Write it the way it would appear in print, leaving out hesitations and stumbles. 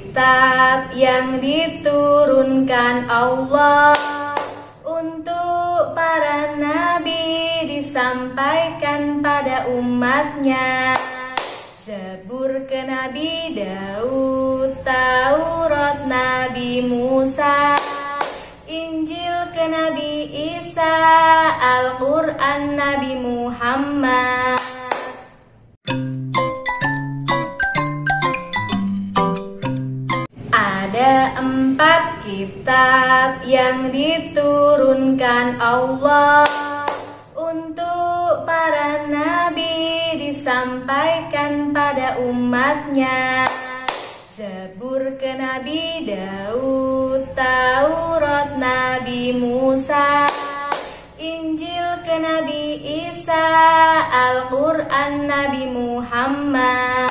kitab yang diturunkan Allah untuk para nabi disampaikan pada umatnya. Zabur ke Nabi Daud, Taurat Nabi Musa, Injil ke Nabi Isa, Al-Quran Nabi Muhammad. Ada 4 kitab yang diturunkan Allah untuk para nabi disampaikan pada umatnya. Zabur ke Nabi Daud, Taurat Nabi Musa, Injil ke Nabi Isa, Al-Quran Nabi Muhammad.